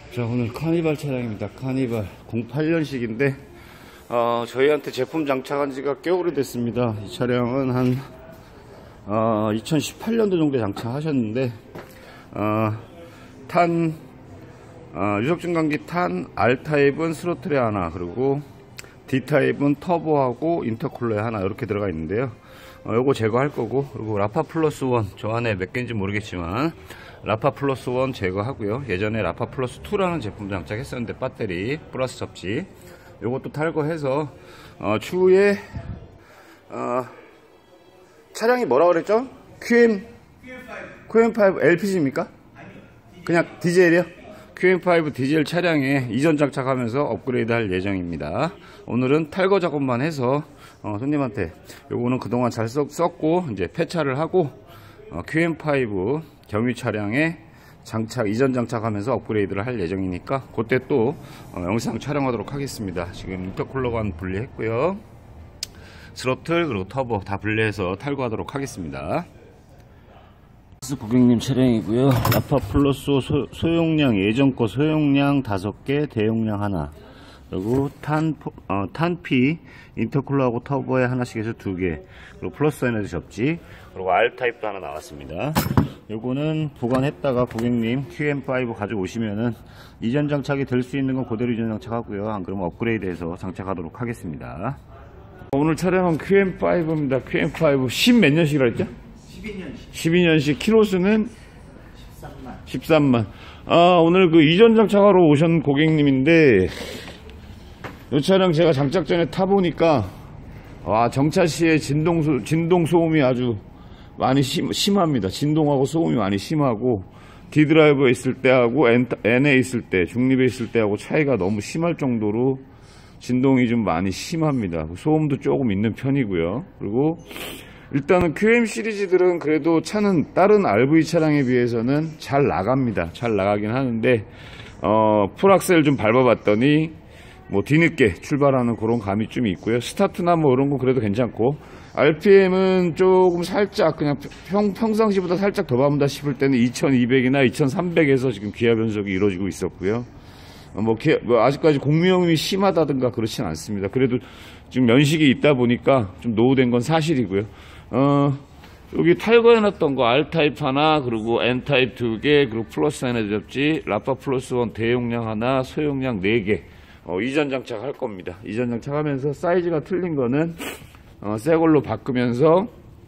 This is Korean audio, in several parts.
자, 오늘 카니발 차량입니다. 카니발 08년식인데 저희한테 제품 장착한 지가 꽤 오래됐습니다. 이 차량은 한 2018년도 정도에 장착하셨는데 유속증강기 탄 R타입은 스로틀에 하나, 그리고 D타입은 터보하고 인터쿨러에 하나 이렇게 들어가 있는데요. 요거 제거할 거고, 그리고 라파 플러스 원, 저 안에 몇 개인지 모르겠지만 라파 플러스 원 제거하고요. 예전에 라파 플러스 2라는 제품 장착했었는데 배터리 플러스 접지 요것도 탈거해서 추후에 차량이 뭐라 그랬죠? QM5 LPG입니까? 그냥 디젤이요? QM5 디젤 차량에 이전 장착하면서 업그레이드 할 예정입니다. 오늘은 탈거 작업만 해서 손님한테 요거는 그동안 잘 썼고 이제 폐차를 하고 QM5 경유 차량에 이전 장착하면서 업그레이드를 할 예정이니까 그때 또 영상 촬영하도록 하겠습니다. 지금 인터쿨러관 분리했고요. 스로틀 그리고 터보 다 분리해서 탈거하도록 하겠습니다. 고객님 차량이고요. 라파 플러스 소용량, 예전 거 소용량 5개, 대용량 하나, 그리고 탄피 인터쿨러하고 터보에 하나씩 해서 2개, 그리고 플러스 에너지 접지, 그리고 R타입도 하나 나왔습니다. 요거는 보관했다가 고객님 QM5 가져오시면은 이전 장착이 될 수 있는 건 그대로 이전 장착하고요. 안 그러면 업그레이드해서 장착하도록 하겠습니다. 오늘 차량은 QM5입니다. QM5 10 몇 년식이라 했죠? 12년식. 키로수는 13만. 오늘 그 이전 장착하러 오신 고객님인데, 이 차량 제가 장착 전에 타보니까, 정차 시에 진동 소음이 아주 많이 심합니다. 진동하고 소음이 많이 심하고, D드라이브에 있을 때하고 N에 있을 때, 중립에 있을 때하고 차이가 너무 심할 정도로 진동이 좀 많이 심합니다. 소음도 조금 있는 편이고요. 그리고 일단은 QM 시리즈들은 그래도 차는 다른 RV 차량에 비해서는 잘 나갑니다. 잘 나가긴 하는데 풀악셀 좀 밟아봤더니 뭐 뒤늦게 출발하는 그런 감이 좀 있고요. 스타트나 뭐 이런 건 그래도 괜찮고, RPM은 조금 살짝 그냥 평상시보다 살짝 더 밟는다 싶을 때는 2200이나 2300에서 지금 기아 변속이 이루어지고 있었고요. 아직까지 공무용이 심하다든가 그렇진 않습니다. 그래도 지금 연식이 있다 보니까 좀 노후된 건 사실이고요. 여기 탈거해놨던 거 R타입 하나, 그리고 N타입 2개, 그리고 플러스 에너지 접지, 라파 플러스 원 대용량 하나, 소용량 4개 이전 장착할 겁니다. 이전 장착하면서 사이즈가 틀린 거는 새 걸로 바꾸면서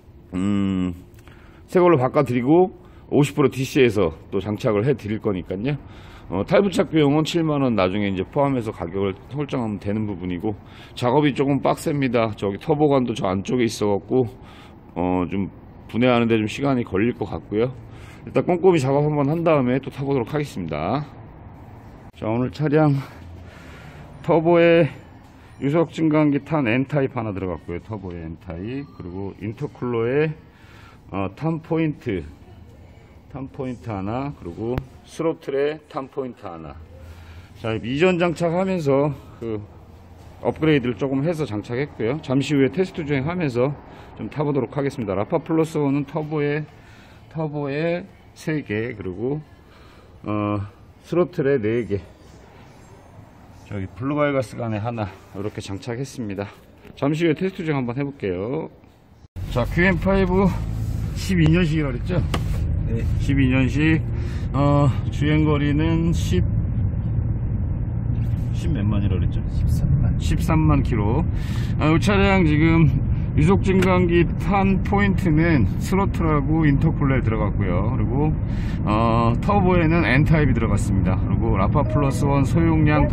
새 걸로 바꿔드리고 50% DC에서 또 장착을 해드릴 거니까요. 탈부착 비용은 7만원 나중에 이제 포함해서 가격을 설정하면 되는 부분이고, 작업이 조금 빡셉니다. 저기 터보관도 저 안쪽에 있어갖고 좀 분해하는데 좀 시간이 걸릴 것 같고요. 일단 꼼꼼히 작업 한번 한 다음에 또 타보도록 하겠습니다. 자, 오늘 차량 터보에 유속 증강기 탄 N타입 하나 들어갔고요. 터보에 N타입, 그리고 인터쿨러에 탄 포인트 하나, 그리고 스로틀에 탄 포인트 하나. 자, 이전 장착하면서 그 업그레이드를 조금 해서 장착했고요. 잠시 후에 테스트 주행하면서 좀 타보도록 하겠습니다. 라파 플러스 1은 터보에 3개, 그리고 스로틀에 4개, 저기 블루바이가스 간에 하나 이렇게 장착했습니다. 잠시 후에 테스트 주행 한번 해볼게요. 자, QM5 12년식이라고 그랬죠? 네, 12년식. 주행거리는 10 몇만이라고 그랬죠? 13만 킬로. 이 차량 지금 유속증강기 탄 포인트는 스로틀하고 인터쿨러에 들어갔고요. 그리고 터보에는 N타입이 들어갔습니다. 그리고 라파 플러스 1 소용량이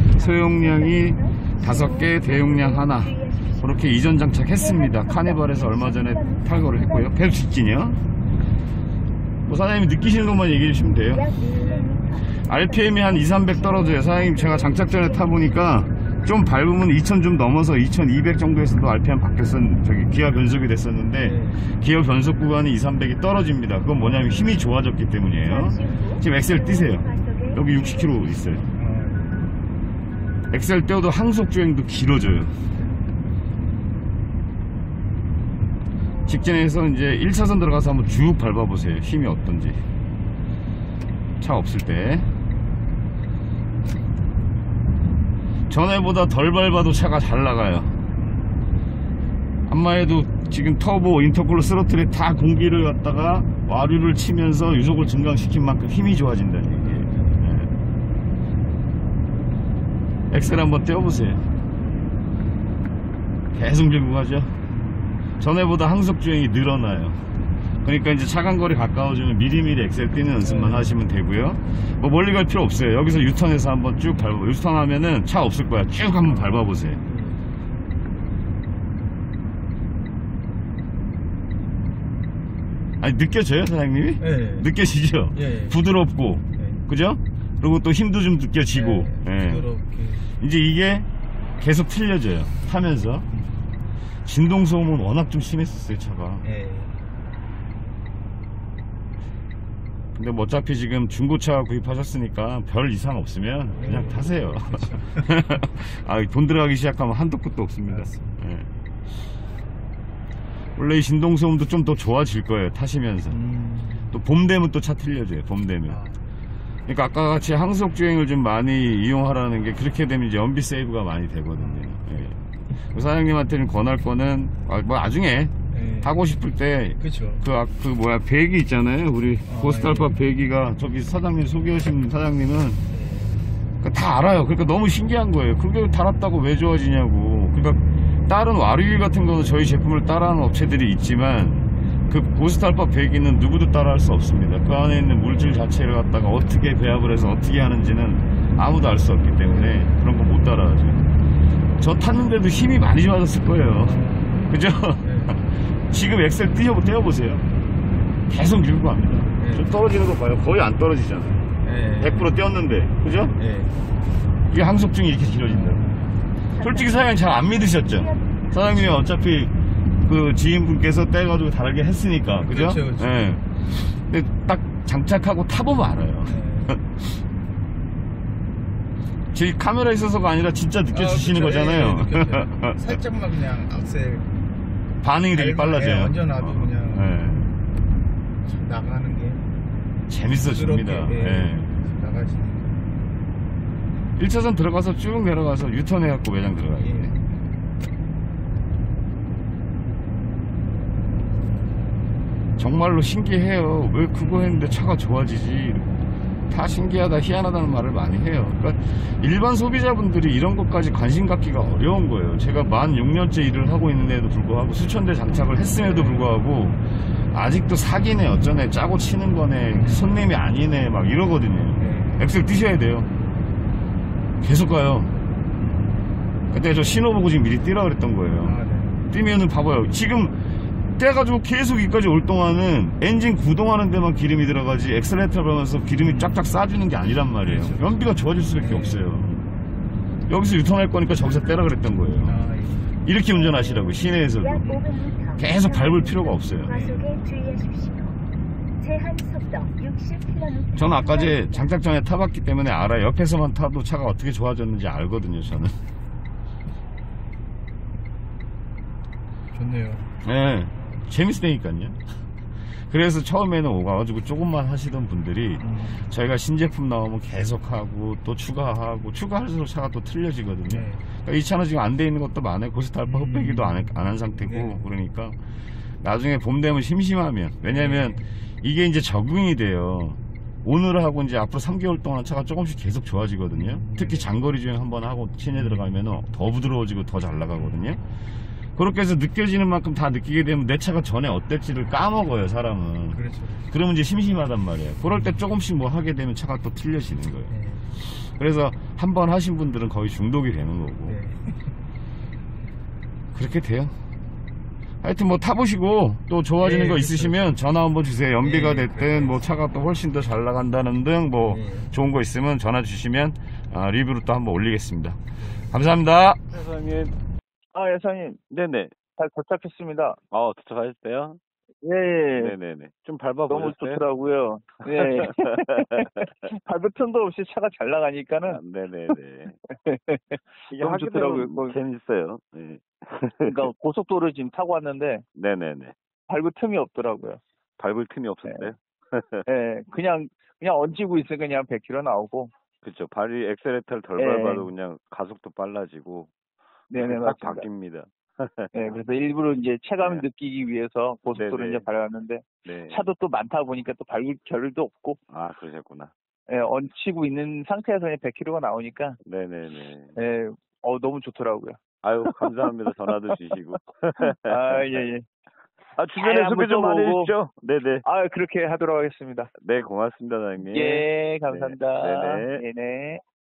5개, 대용량 하나 그렇게 이전 장착했습니다. 카니발에서 얼마 전에 탈거를 했고요. 계속 직진이요. 사장님이 느끼시는 것만 얘기해 주시면 돼요. RPM이 한 200-300 떨어져요. 사장님, 제가 장착 전에 타보니까 좀 밟으면 2000 좀 넘어서 2200 정도에서도 RPM 저기 기아 변속이 됐었는데, 기아 변속 구간이 200-300이 떨어집니다. 그건 뭐냐면 힘이 좋아졌기 때문이에요. 지금 엑셀 띄세요. 여기 60km 있어요. 엑셀 떼어도 항속 주행도 길어져요. 직진해서 이제 1차선 들어가서 한번 쭉 밟아보세요. 힘이 어떤지. 차 없을 때. 전에보다 덜 밟아도 차가 잘 나가요. 안마해도 지금 터보, 인터쿨러, 스로틀에 다 공기를 갖다가 와류를 치면서 유속을 증강시킨 만큼 힘이 좋아진다는 얘기예요. 네. 엑셀 한번 떼어보세요. 계속 밀고 가죠. 전에보다 항속주행이 늘어나요. 그러니까 이제 차간거리 가까워지면 미리미리 엑셀 뛰는 연습만 하시면 되고요. 뭐 멀리 갈 필요 없어요. 여기서 유턴해서 한번 쭉 밟아. 유턴하면은 차 없을 거야. 쭉 한번 밟아보세요. 아니, 느껴져요, 사장님이? 네. 느껴지죠? 예. 부드럽고, 네. 그죠? 그리고 또 힘도 좀 느껴지고, 네. 예. 부드럽게. 이제 이게 계속 틀려져요. 타면서. 진동소음은 워낙 좀 심했었어요, 차가. 예. 근데 뭐 어차피 지금 중고차 구입하셨으니까 별 이상 없으면 그냥 타세요. 아, 돈 들어가기 시작하면 한도 끝도 없습니다. 예. 원래 이 진동소음도 좀 더 좋아질 거예요, 타시면서. 또 봄 되면 또 차 틀려져요, 봄 되면. 그러니까 아까 같이 항속주행을 좀 많이 이용하라는 게, 그렇게 되면 이제 연비 세이브가 많이 되거든요. 예. 사장님한테는 권할 거는, 뭐 나중에 예. 타고 싶을 때 그쵸. 그 뭐야, 배기 있잖아요. 우리 고스트알파 예. 배기가, 저기 사장님 소개하신 사장님은 다 알아요. 그러니까 너무 신기한 거예요. 그게 달았다고 왜 좋아지냐고. 그러니까 다른 와류일 같은 거는 저희 제품을 따라하는 업체들이 있지만, 그 고스트알파 배기는 누구도 따라할 수 없습니다. 그 안에 있는 물질 자체를 갖다가 어떻게 배합을 해서 어떻게 하는지는 아무도 알 수 없기 때문에 그런 거 못 따라하죠. 저 탔는데도 힘이 많이 좋아졌을 거예요. 그죠? 지금 엑셀 떼어보세요. 계속 밀고 갑니다. 좀 떨어지는 거 봐요. 거의 안 떨어지잖아요. 100% 떼었는데, 그죠? 이게 항속증이 이렇게 길어진다. 솔직히 사장님 잘 안 믿으셨죠? 사장님이 어차피 그 지인분께서 떼가지고 다르게 했으니까, 그죠? 그렇죠, 그렇죠. 예. 근데 딱 장착하고 타보면 알아요. 제 카메라 있어서가 아니라 진짜 느껴지시는 거잖아요. 예, 살짝만 그냥 악셀 반응이 되게 빨라져요. 얹어놔도 그냥 나가는 게 재밌어집니다. 부드럽게, 나가지. 1차선 들어가서 쭉 내려가서 유턴해갖고 매장 들어가요. 예. 정말로 신기해요. 왜 그거 했는데 차가 좋아지지? 다 신기하다, 희한하다는 말을 많이 해요. 그러니까 일반 소비자분들이 이런 것까지 관심 갖기가 어려운 거예요. 제가 만 6년째 일을 하고 있는데도 불구하고, 수천 대 장착을 했음에도 불구하고 아직도 사기네, 어쩌네, 짜고 치는 거네, 손님이 아니네, 막 이러거든요. 엑셀 뛰셔야 돼요. 계속 가요. 그때 저 신호 보고 지금 미리 뛰라 그랬던 거예요. 뛰면은 봐봐요. 지금 떼가지고 계속 여기까지 올 동안은 엔진 구동하는 데만 기름이 들어가지, 엑셀레이터 하면서 기름이 쫙쫙 싸주는 게 아니란 말이에요. 연비가 좋아질 수밖에 없어요. 여기서 유턴할 거니까 저기서 떼라 그랬던 거예요. 이렇게 운전하시라고, 시내에서도. 계속 밟을 필요가 없어요. 저는 아까 장착 전에 타봤기 때문에 알아요. 옆에서만 타도 차가 어떻게 좋아졌는지 알거든요, 저는. 좋네요. 네, 재밌으니까요. 그래서 처음에는 오가가지고 조금만 하시던 분들이 저희가 신제품 나오면 계속하고 또 추가할수록 차가 또 틀려지거든요. 그러니까 이 차는 지금 안 돼 있는 것도 많아요. 고스트알파 흑배기도 안 한 상태고. 그러니까 나중에 봄 되면 심심하면, 왜냐면 이게 이제 적응이 돼요. 오늘 하고 이제 앞으로 3개월 동안 차가 조금씩 계속 좋아지거든요. 특히 장거리 주행 한번 하고 시내 들어가면 더 부드러워지고 더 잘 나가거든요. 그렇게 해서 느껴지는 만큼 다 느끼게 되면 내 차가 전에 어땠지를 까먹어요, 사람은. 그렇죠. 그러면 이제 심심하단 말이에요. 그럴 때 조금씩 뭐 하게 되면 차가 또 틀려지는 거예요. 그래서 한 번 하신 분들은 거의 중독이 되는 거고. 그렇게 돼요. 하여튼 뭐 타보시고 또 좋아지는 거 있으시면 전화 한번 주세요. 연비가 됐든 뭐 차가 또 훨씬 더 잘 나간다는 등 뭐 좋은 거 있으면 전화 주시면 리뷰로 또 한번 올리겠습니다. 감사합니다. 사장님. 예사님. 네네. 잘 도착했습니다. 도착하셨어요? 예. 네네네. 좀 밟아보셨어요? 너무 좋더라고요. 예. 밟을 틈도 없이 차가 잘 나가니까는. 네네네. 이게 너무 하게 좋더라고요. 되면 재밌어요. 네. 그러니까 고속도로 지금 타고 왔는데 네네네. 밟을 틈이 없더라고요. 밟을 틈이 없었어요? 예. 그냥 얹히고 있으니까 그냥 100km 나오고. 그쵸. 발이 엑셀레터를 덜 예. 밟아도 그냥 가속도 빨라지고 네네, 딱 맞습니다. 바뀝니다. 네, 그래서 일부러 이제 체감을 네. 느끼기 위해서 고속도로 네네. 이제 밟았는데, 네. 차도 또 많다 보니까 또 밟을 겨를도 없고, 아, 그러셨구나. 예, 얹히고 있는 상태에서 그냥 100km가 나오니까, 네네네. 예, 너무 좋더라고요. 아유, 감사합니다. 전화도 주시고. 아, 예, 예. 아, 주변에 잘 소개 한번 좀 많이 써보고, 해주십시오. 네네. 아, 그렇게 하도록 하겠습니다. 네, 고맙습니다, 사장님. 예, 네, 감사합니다. 네네. 네네.